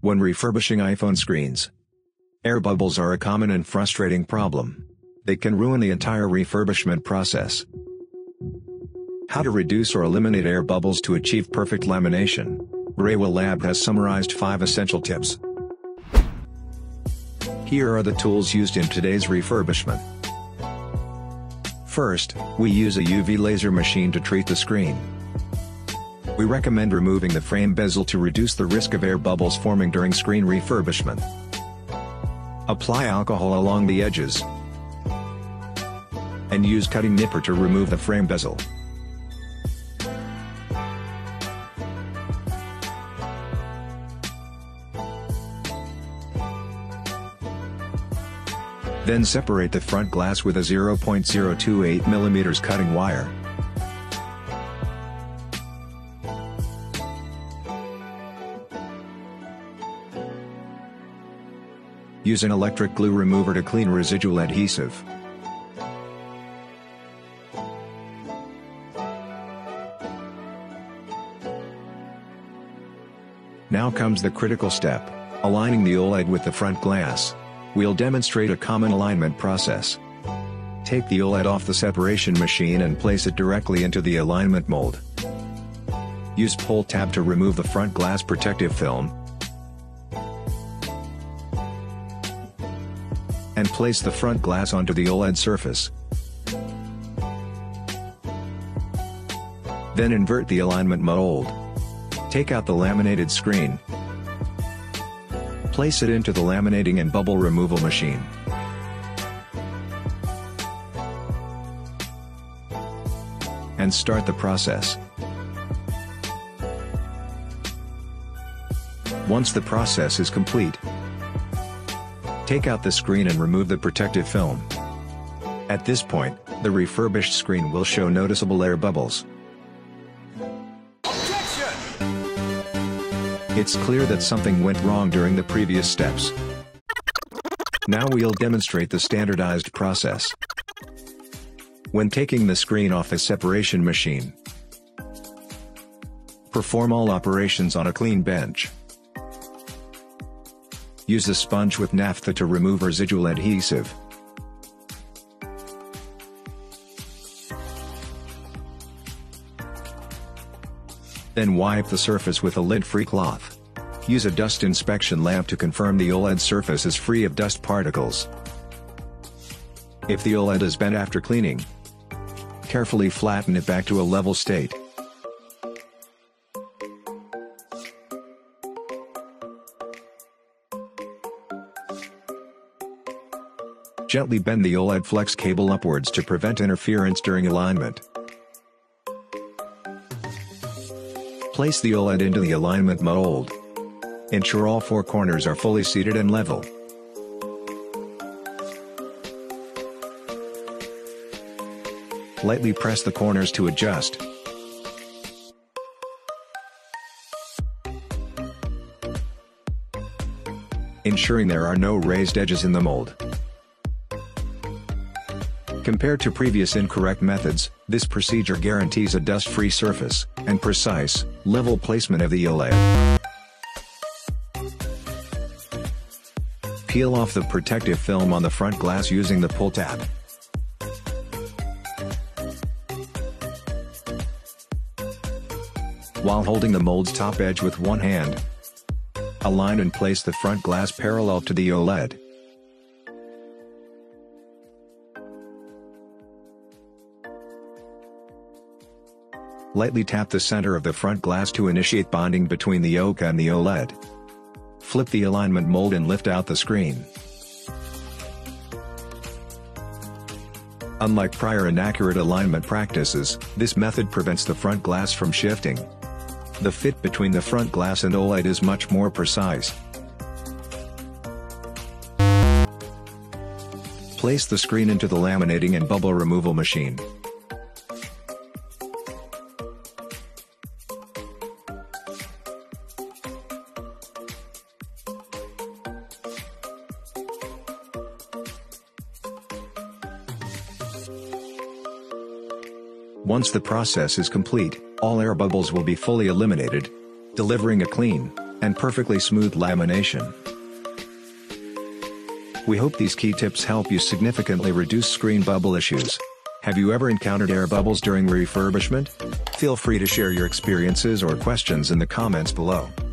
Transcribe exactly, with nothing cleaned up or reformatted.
When refurbishing iPhone screens, air bubbles are a common and frustrating problem. They can ruin the entire refurbishment process. How to reduce or eliminate air bubbles to achieve perfect lamination. REWA Lab has summarized five essential tips. Here are the tools used in today's refurbishment. First, we use a U V laser machine to treat the screen. We recommend removing the frame bezel to reduce the risk of air bubbles forming during screen refurbishment. Apply alcohol along the edges and use cutting nipper to remove the frame bezel. Then separate the front glass with a zero point zero two eight millimeter cutting wire. Use an electric glue remover to clean residual adhesive. Now comes the critical step, aligning the OLED with the front glass. We'll demonstrate a common alignment process. Take the OLED off the separation machine and place it directly into the alignment mold. Use pull tab to remove the front glass protective film and place the front glass onto the OLED surface. Then invert the alignment mold. Take out the laminated screen. Place it into the laminating and bubble removal machine. And start the process. Once the process is complete, take out the screen and remove the protective film. At this point, the refurbished screen will show noticeable air bubbles. It's clear that something went wrong during the previous steps. Now we'll demonstrate the standardized process. When taking the screen off the separation machine, perform all operations on a clean bench. Use a sponge with naphtha to remove residual adhesive. Then wipe the surface with a lid-free cloth. Use a dust inspection lamp to confirm the OLED surface is free of dust particles. If the OLED is bent after cleaning, carefully flatten it back to a level state. Gently bend the OLED flex cable upwards to prevent interference during alignment. Place the OLED into the alignment mold. Ensure all four corners are fully seated and level. Lightly press the corners to adjust. Ensuring there are no raised edges in the mold. Compared to previous incorrect methods, this procedure guarantees a dust-free surface and precise, level placement of the OLED. Peel off the protective film on the front glass using the pull tab. While holding the mold's top edge with one hand, align and place the front glass parallel to the OLED. Lightly tap the center of the front glass to initiate bonding between the O C A and the OLED. Flip the alignment mold and lift out the screen. Unlike prior inaccurate alignment practices, this method prevents the front glass from shifting. The fit between the front glass and OLED is much more precise. Place the screen into the laminating and bubble removal machine. Once the process is complete, all air bubbles will be fully eliminated, delivering a clean, and perfectly smooth lamination. We hope these key tips help you significantly reduce screen bubble issues. Have you ever encountered air bubbles during refurbishment? Feel free to share your experiences or questions in the comments below.